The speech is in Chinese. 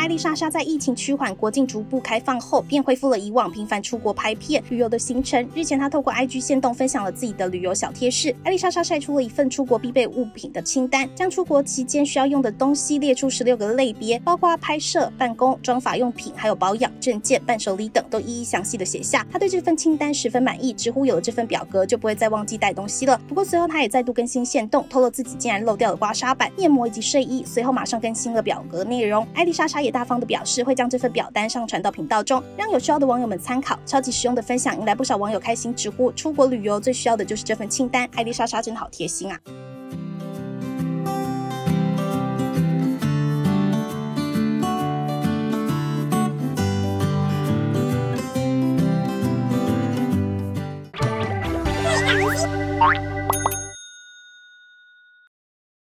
艾丽莎莎在疫情趋缓、国境逐步开放后，便恢复了以往频繁出国拍片、旅游的行程。日前，她透过 IG 限动分享了自己的旅游小贴士。艾丽莎莎晒出了一份出国必备物品的清单，将出国期间需要用的东西列出16个类别，包括拍摄、办公、妆发用品，还有保养、证件、伴手礼等，都一一详细的写下。她对这份清单十分满意，直呼有了这份表格就不会再忘记带东西了。不过随后她也再度更新限动，透露自己竟然漏掉了刮痧板、面膜以及睡衣，随后马上更新了表格内容。艾丽莎莎也大方的表示会将这份表单上传到频道中，让有需要的网友们参考。超级实用的分享引来不少网友开心直呼，出国旅游最需要的就是这份清单，艾丽莎莎真好贴心啊。 Bye.